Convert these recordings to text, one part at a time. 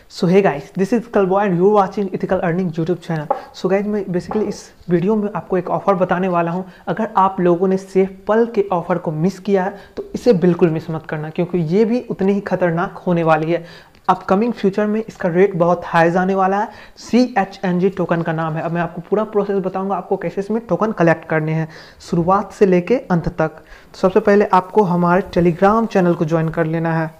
So hey guys, this is कलबॉय and you watching ethical earning YouTube channel. So guys, मैं basically इस video में आपको एक ऑफर बताने वाला हूं। अगर आप लोगों ने सेफ पल के ऑफर को मिस किया है तो इसे बिल्कुल मिस मत करना, क्योंकि ये भी उतनी ही खतरनाक होने वाली है। अपकमिंग फ्यूचर में इसका रेट बहुत हाई जाने वाला है। CHNG टोकन का नाम है। अब मैं आपको पूरा प्रोसेस बताऊंगा, आपको कैसे इसमें टोकन कलेक्ट करने हैं शुरुआत से लेके अंत तक। तो सबसे पहले आपको हमारे टेलीग्राम चैनल को ज्वाइन कर लेना है।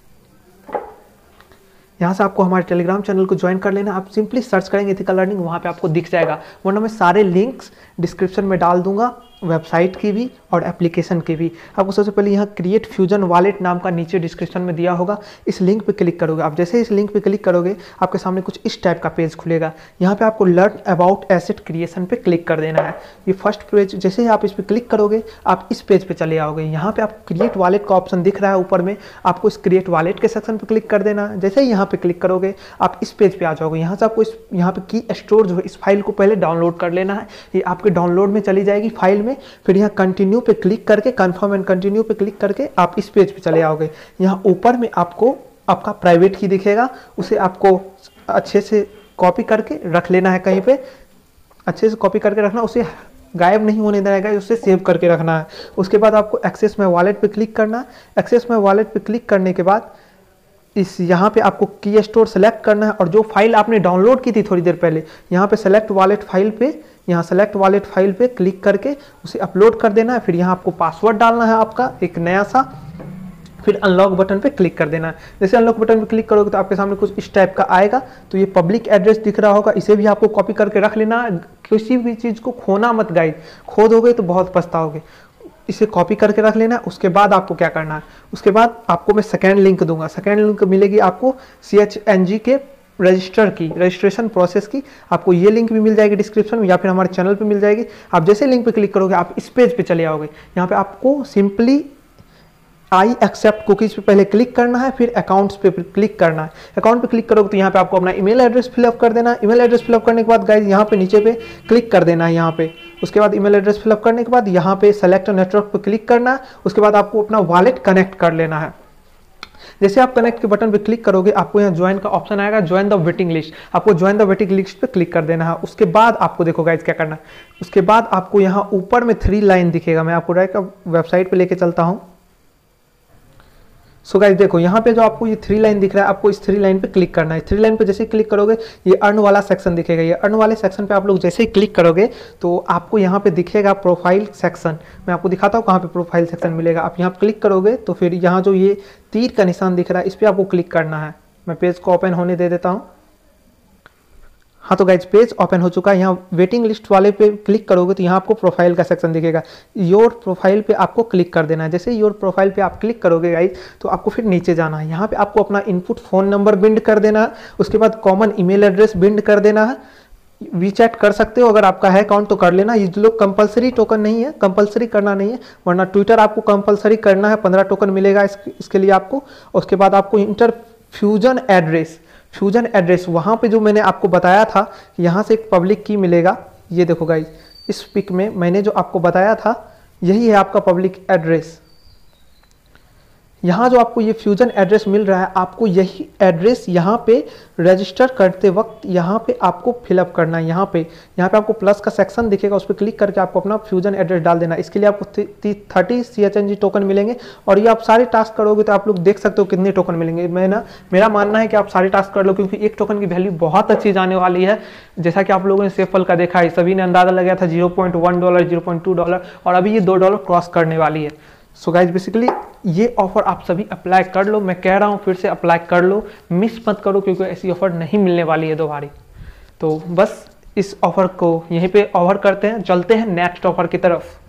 यहाँ से आपको हमारे टेलीग्राम चैनल को ज्वाइन कर लेना। आप सिंपली सर्च करेंगे इथिकल अर्निंग, वहाँ पे आपको दिख जाएगा, वरना मैं सारे लिंक्स डिस्क्रिप्शन में डाल दूंगा, वेबसाइट की भी और एप्लीकेशन की भी। आपको सबसे पहले यहाँ क्रिएट फ्यूजन वॉलेट नाम का नीचे डिस्क्रिप्शन में दिया होगा, इस लिंक पे क्लिक करोगे। आप जैसे इस लिंक पे क्लिक करोगे आपके सामने कुछ इस टाइप का पेज खुलेगा। यहाँ पे आपको लर्न अबाउट एसेट क्रिएशन पे क्लिक कर देना है। ये फर्स्ट पेज, जैसे ही आप इस पर क्लिक करोगे आप इस पेज पे चले आओगे। यहाँ पे आपको क्रिएट वॉलेट का ऑप्शन दिख रहा है ऊपर में, आपको इस क्रिएट वॉलेट के सेक्शन पे क्लिक कर देना है। जैसे ही यहाँ पे क्लिक करोगे आप इस पेज पे आ जाओगे। यहाँ से आपको इस यहाँ पे की स्टोर जो है इस फाइल को पहले डाउनलोड कर लेना है। ये आपके डाउनलोड में चली जाएगी फाइल में। फिर यहाँ कंटिन्यू पे क्लिक करके, कंफर्म एंड कंटिन्यू पे क्लिक करके आप इस पेज पे चले आओगे। यहाँ ऊपर में आपको आपका प्राइवेट की दिखेगा, उसे आपको अच्छे से कॉपी करके रख लेना है कहीं पे। अच्छे से कॉपी करके रखना, उसे गायब नहीं होने देना है, उसे सेव करके रखना है। उसके बाद आपको एक्सेस माय वॉलेट पे क्लिक करना है। एक्सेस माय वॉलेट पे क्लिक करने के बाद इस यहाँ पे आपको की स्टोर सेलेक्ट करना है और जो फाइल आपने डाउनलोड की थी थोड़ी देर पहले, यहाँ पे सेलेक्ट वॉलेट फाइल पे, यहाँ सेलेक्ट वॉलेट फाइल पे क्लिक करके उसे अपलोड कर देना है। फिर यहाँ आपको पासवर्ड डालना है आपका एक नया सा, फिर अनलॉक बटन पे क्लिक कर देना है। जैसे अनलॉक बटन पे क्लिक करोगे तो आपके सामने कुछ इस टाइप का आएगा। तो ये पब्लिक एड्रेस दिख रहा होगा, इसे भी आपको कॉपी करके रख लेना है। किसी भी चीज़ को खोना मत गाइस, खो दोगे तो बहुत पछताओगे। इसे कॉपी करके रख लेना है। उसके बाद आपको क्या करना है, उसके बाद आपको मैं सेकेंड लिंक दूंगा। सेकेंड लिंक मिलेगी आपको CHNG के रजिस्ट्रेशन प्रोसेस की। आपको ये लिंक भी मिल जाएगी डिस्क्रिप्शन में या फिर हमारे चैनल पे मिल जाएगी। आप जैसे लिंक पे क्लिक करोगे आप इस पेज पे चले आओगे। यहाँ पे आपको सिंपली आई एक्सेप्ट कुकीज पे पहले क्लिक करना है, फिर अकाउंट्स पे क्लिक करना है। अकाउंट पे क्लिक करोगे तो यहाँ पे आपको अपना ईमेल एड्रेस फिलअप कर देना है। ईमेल एड्रेस फिलअप करने के बाद गाइस यहाँ पे नीचे पे क्लिक कर देना है यहाँ पे। उसके बाद ईमेल एड्रेस फिलअप करने के बाद यहाँ पे सेलेक्ट नेटवर्क पे क्लिक करना है। उसके बाद आपको अपना वॉलेट कनेक्ट कर लेना है। जैसे आप कनेक्ट के बटन पे क्लिक करोगे आपको यहाँ ज्वाइन का ऑप्शन आएगा, ज्वाइन द वेटिंग लिस्ट। आपको ज्वाइन द वेटिंग लिस्ट पे क्लिक कर देना है। उसके बाद आपको देखो गाइस क्या करना है, उसके बाद आपको यहाँ ऊपर में 3 लाइन दिखेगा। मैं आपको डायरेक्ट वेबसाइट पे लेके चलता हूँ। सो गाइस देखो यहाँ पे जो आपको ये 3 लाइन दिख रहा है, आपको इस 3 लाइन पे क्लिक करना है। 3 लाइन पे जैसे ही क्लिक करोगे ये अर्न वाला सेक्शन दिखेगा। ये अर्न वाले सेक्शन पे आप लोग जैसे ही क्लिक करोगे तो आपको यहाँ पे दिखेगा प्रोफाइल सेक्शन। मैं आपको दिखाता हूँ कहाँ पे प्रोफाइल सेक्शन मिलेगा। आप यहाँ क्लिक करोगे तो फिर यहाँ जो ये तीर का निशान दिख रहा है इस पर आपको क्लिक करना है। मैं पेज को ओपन होने दे देता हूँ। हाँ तो गाइज पेज ओपन हो चुका है। यहाँ वेटिंग लिस्ट वाले पे क्लिक करोगे तो यहाँ आपको प्रोफाइल का सेक्शन दिखेगा। योर प्रोफाइल पे आपको क्लिक कर देना है। जैसे योर प्रोफाइल पे आप क्लिक करोगे गाइज तो आपको फिर नीचे जाना है। यहाँ पे आपको अपना इनपुट फ़ोन नंबर बिंड कर देना है। उसके बाद कॉमन ईमेल एड्रेस बिंड कर देना है। वीचैट कर सकते हो, अगर आपका है अकाउंट तो कर लेना। ये लोग कंपलसरी टोकन नहीं है, कंपलसरी करना नहीं है, वरना ट्विटर आपको कंपलसरी करना है। 15 टोकन मिलेगा इसके लिए आपको। उसके बाद आपको इंटर फ्यूजन एड्रेस वहाँ पे जो मैंने आपको बताया था कि यहाँ से एक पब्लिक की मिलेगा। ये देखो गाइज, इस पिक में मैंने जो आपको बताया था यही है आपका पब्लिक एड्रेस। यहाँ जो आपको ये फ्यूजन एड्रेस मिल रहा है, आपको यही एड्रेस यहाँ पे रजिस्टर करते वक्त यहाँ पे आपको फिलअप करना है। यहाँ पे आपको प्लस का सेक्शन दिखेगा, उस पर क्लिक करके आपको अपना फ्यूजन एड्रेस डाल देना है। इसके लिए आपको 30 CHNG टोकन मिलेंगे और ये आप सारे टास्क करोगे तो आप लोग देख सकते हो कितने टोकन मिलेंगे। मेरा मानना है कि आप सारे टास्क कर लो, क्योंकि एक टोकन की वैल्यू बहुत अच्छी जाने वाली है। जैसा कि आप लोगों ने सेफ पल का देखा है, सभी ने अंदाजा लगाया था $0.1, $0.2 और अभी ये $2 क्रॉस करने वाली है। सो गाइज बेसिकली ये ऑफर आप सभी अप्लाई कर लो। मैं कह रहा हूँ फिर से अप्लाई कर लो, मिस मत करो, क्योंकि ऐसी ऑफर नहीं मिलने वाली है दोबारा। तो बस इस ऑफर को यहीं पे ओवर करते हैं, चलते हैं नेक्स्ट ऑफर की तरफ।